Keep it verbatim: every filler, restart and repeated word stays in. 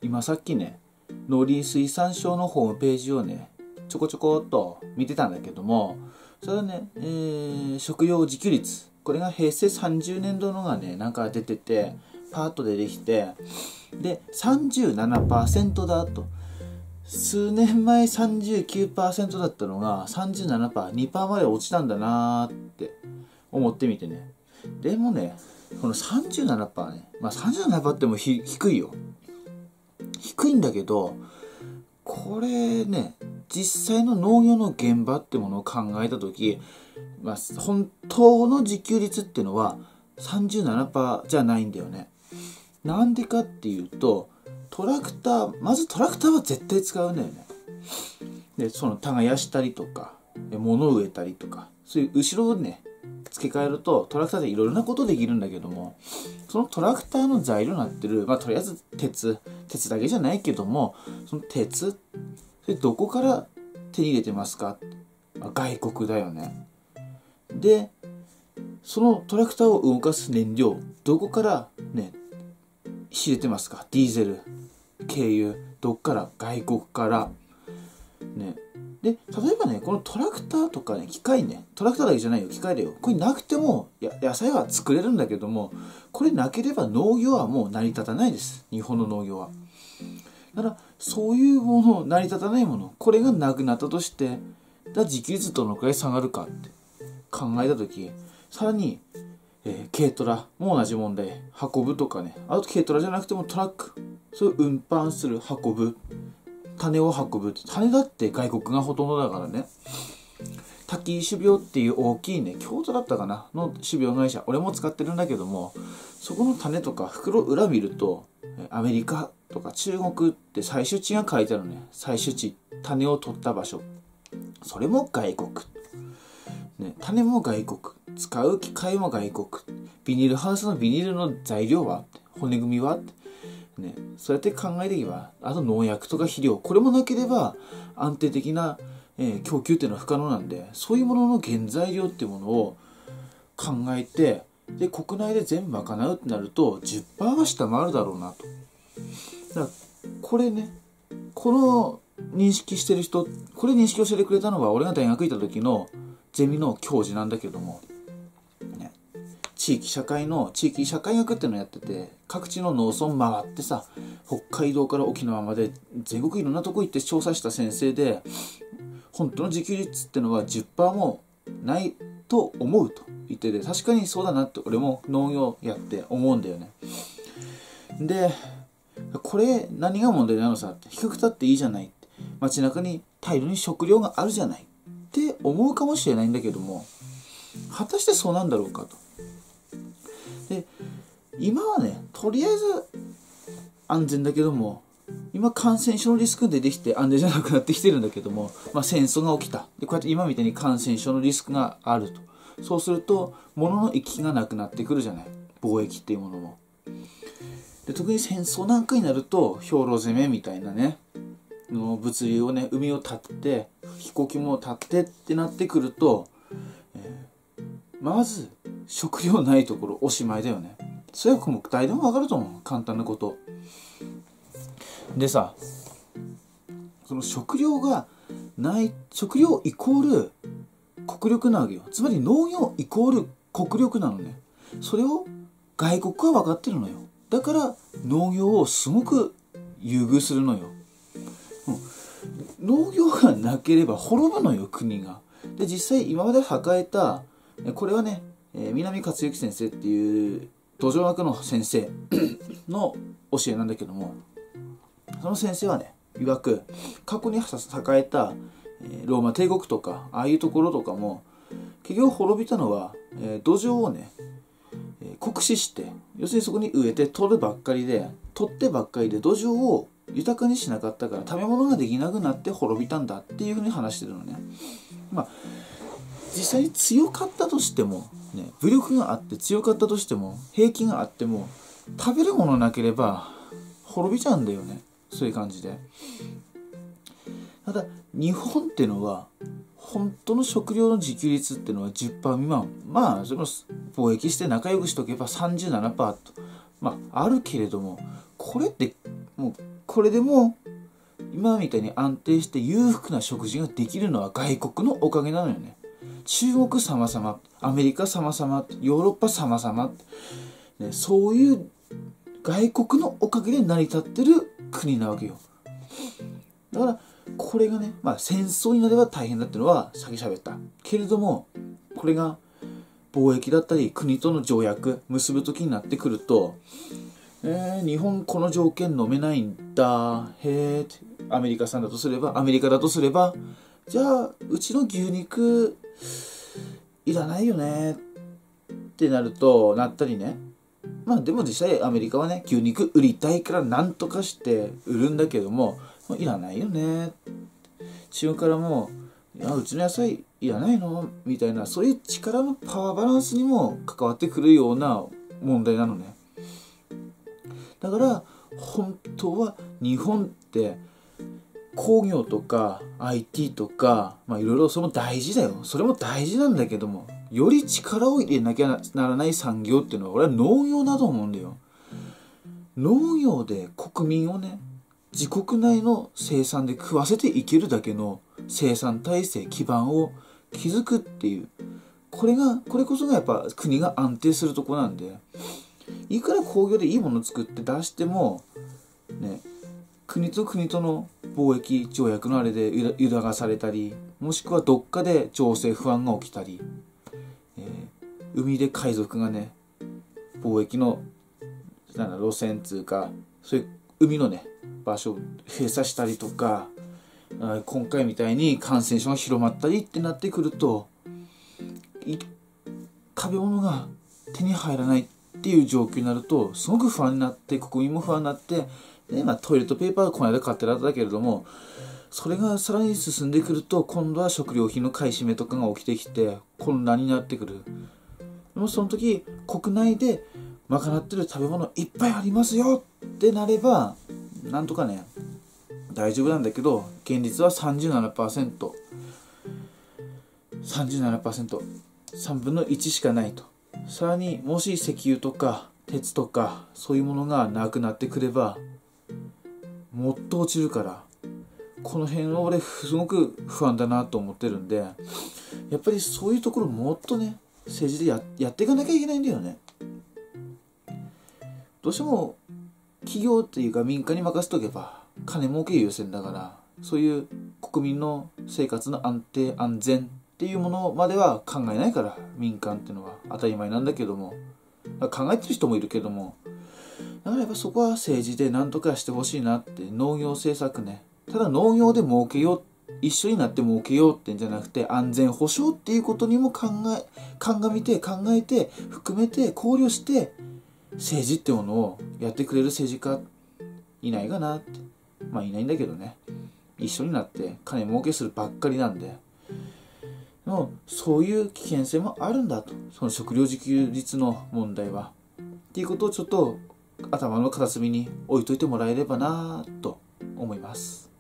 今さっきね、農林水産省のホームページをね、ちょこちょこっと見てたんだけども、それはね、えー、食用自給率、これがへいせいさんじゅうねんどのがね、なんか出てて、パーッと出てきて、で、さんじゅうななパーセント だと。数年前 さんじゅうきゅうパーセント だったのが さんじゅうななパーセント、にパーセント まで落ちたんだなーって思ってみてね。でもね、この さんじゅうななパーセント ね、まあ さんじゅうななパーセント ってもひ低いよ。低いんだけど、これね、実際の農業の現場ってものを考えたとき、まあ、本当の自給率っていうのは さんじゅうななパーセント じゃないんだよね。なんでかっていうと、トラクター、まずトラクターは絶対使うんだよね。で、その耕したりとか、物を植えたりとか、そういう後ろをね、付け替えるとトラクターでいろいろなことできるんだけども、そのトラクターの材料になってる、まあとりあえず鉄、鉄だけじゃないけども、その鉄、それどこから手に入れてますか？まあ、外国だよね。で、そのトラクターを動かす燃料、どこからね、仕入れてますか？ディーゼル、軽油、どっから？外国からね。で、例えばね、このトラクターとかね、機械ね、トラクターだけじゃないよ、機械だよ。これなくてもや野菜は作れるんだけども、これなければ農業はもう成り立たないです。日本の農業は。だから、そういうもの、成り立たないもの、これがなくなったとして、だ自給率どのくらい下がるかって考えたとき、さらに、えー、軽トラも同じ問題。運ぶとかね。あと軽トラじゃなくてもトラック。そういう運搬する、運ぶ。種を運ぶ。種だって外国がほとんどだからね。滝井種苗っていう大きいね、京都だったかなの種苗会社。俺も使ってるんだけども、そこの種とか袋裏見ると、アメリカとか中国って採取地が書いてあるね。採取地。種を取った場所。それも外国。ね、種も外国。使う機械も外国。ビニールハウスのビニールの材料は骨組みはね、そうやって考えていけば、あと農薬とか肥料、これもなければ安定的な、えー、供給っていうのは不可能なんで、そういうものの原材料っていうものを考えて、で、国内で全部賄うってなると じゅっパーセント は下回るだろうなと。だから、これね、この認識してる人、これ認識をしてくれたのは、俺が大学行った時のゼミの教授なんだけども、地域社会の地域社会学っていうのをやってて、各地の農村回ってさ、北海道から沖縄まで全国いろんなとこ行って調査した先生で、本当の自給率っていうのは じゅっパーセント もないと思うと言ってて、確かにそうだなって俺も農業やって思うんだよね。で、これ何が問題なのさって、低くたっていいじゃないって、街中に大量に食料があるじゃないって思うかもしれないんだけども、果たしてそうなんだろうかと。で、今はね、とりあえず安全だけども、今感染症のリスクが出てきて安全じゃなくなってきてるんだけども、まあ、戦争が起きた。で、こうやって今みたいに感染症のリスクがあると。そうすると、物の行き来がなくなってくるじゃない。貿易っていうものも。で、特に戦争なんかになると、兵糧攻めみたいなね、の物流をね、海を立って、飛行機も立ってってなってくると、えー、まず、食料ないところおしまいだよね。それはもう誰でもわかると思う。簡単なこと。でさ、その食料がない、食料イコール国力なわけよ。つまり農業イコール国力なのね。それを外国は分かってるのよ。だから農業をすごく優遇するのよ。うん、農業がなければ滅ぶのよ、国が。で、実際今まで抱えた、これはね、えー、南勝之先生っていう土壌学の先生の教えなんだけども、その先生はね、曰く過去に栄えた、えー、ローマ帝国とかああいうところとかも結局滅びたのは、えー、土壌をね、えー、酷使して、要するにそこに植えて取るばっかりで取ってばっかりで土壌を豊かにしなかったから食べ物ができなくなって滅びたんだっていうふうに話してるのね。まあ実際に強かったとしても、ね、武力があって強かったとしても、兵器があっても、食べるものなければ滅びちゃうんだよね。そういう感じで。ただ、日本っていうのは、本当の食料の自給率っていうのは じゅっパーセント 未満。まあ、その貿易して仲良くしとけば さんじゅうななパーセント と。まあ、あるけれども、これってもうこれでも今みたいに安定して裕福な食事ができるのは外国のおかげなのよね。中国様々、アメリカ様々、ヨーロッパ様々、ね、そういう外国のおかげで成り立ってる国なわけよ。だからこれがね、まあ戦争になれば大変だっていうのはさっき喋ったけれども、これが貿易だったり国との条約結ぶ時になってくると、えー、日本この条件飲めないんだ、へー、アメリカさんだとすればアメリカだとすれば、じゃあうちの牛肉いらないよねってなるとなったりね。まあでも実際アメリカはね、牛肉売りたいからなんとかして売るんだけども、いらないよね。中国からも、いやうちの野菜いらないのみたいな、そういう力のパワーバランスにも関わってくるような問題なのね。だから本当は日本って工業とか アイティー とか、まあいろいろそれも大事だよ。それも大事なんだけども、より力を入れなきゃならない産業っていうのは俺は農業だと思うんだよ。農業で国民をね、自国内の生産で食わせていけるだけの生産体制基盤を築くっていう、これがこれこそがやっぱ国が安定するとこなんで、いくら工業でいいものを作って出してもね、国と国との貿易条約のあれで揺らがされたり、もしくはどっかで情勢不安が起きたり、えー、海で海賊がね、貿易のなんだ路線つうか、そういう海のね場所を閉鎖したりとか、今回みたいに感染症が広まったりってなってくると、食べ物が手に入らないっていう状況になるとすごく不安になって、国民も不安になって、で、まあ、トイレットペーパーはこの間買ってらったけれども、それがさらに進んでくると今度は食料品の買い占めとかが起きてきて混乱になってくる。でもその時国内で賄ってる食べ物いっぱいありますよってなればなんとかね大丈夫なんだけど、現実は さんじゅうななパーセント さんじゅうななパーセント さんぶんのいちしかないと。さらにもし石油とか鉄とかそういうものがなくなってくればもっと落ちるから、この辺は俺すごく不安だなと思ってるんで、やっぱりそういうところもっとね政治で や, やっていかなきゃいけないんだよね。どうしても企業っていうか民間に任せとけば金儲け優先だから、そういう国民の生活の安定安全っていうものまでは考えないから、民間っていうのは当たり前なんだけども、考えてる人もいるけども、だからやっぱそこは政治で何とかしてほしいなって。農業政策ね、ただ農業で儲けよう、一緒になって儲けようってんじゃなくて、安全保障っていうことにも考え鑑みて考えて含めて考慮して政治ってものをやってくれる政治家いないかなって。まあいないんだけどね、一緒になって金儲けするばっかりなんで、のそういう危険性もあるんだと、その食料自給率の問題はっていうことをちょっと頭の片隅に置いといてもらえればなと思います。